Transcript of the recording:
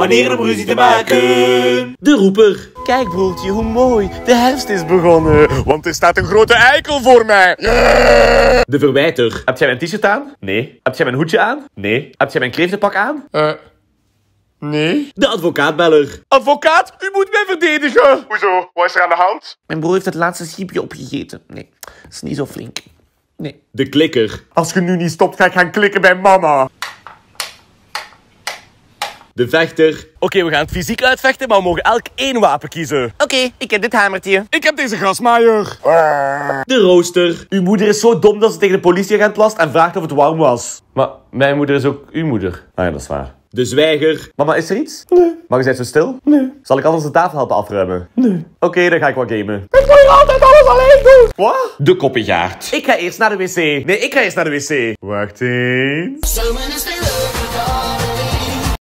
Wanneer om ruzie te maken. De roeper. Kijk broertje, hoe mooi. De herfst is begonnen. Want er staat een grote eikel voor mij. De verwijter. Heb jij mijn t-shirt aan? Nee. Heb jij mijn hoedje aan? Nee. Heb jij mijn kreeftenpak aan? Nee. De advocaatbeller. Advocaat, u moet mij verdedigen. Hoezo? Wat is er aan de hand? Mijn broer heeft het laatste schipje opgegeten. Nee, dat is niet zo flink. Nee. De klikker. Als je nu niet stopt, ga ik gaan klikken bij mama. De vechter. Oké, we gaan het fysiek uitvechten, maar we mogen elk één wapen kiezen. Oké, ik heb dit hamertje. Ik heb deze grasmaaier. De rooster. Uw moeder is zo dom dat ze tegen de politieagent plast en vraagt of het warm was. Maar mijn moeder is ook uw moeder. Ah ja, dat is waar. De zwijger. Mama, is er iets? Nee. Maar je bent zo stil? Nee. Zal ik anders de tafel helpen afruimen? Nee. Oké, dan ga ik wat gamen. Ik wil hier altijd alles alleen doen. Wat? De koppengaard. Ik ga eerst naar de wc. Nee, ik ga eerst naar de wc. Wacht eens. Zomer is weer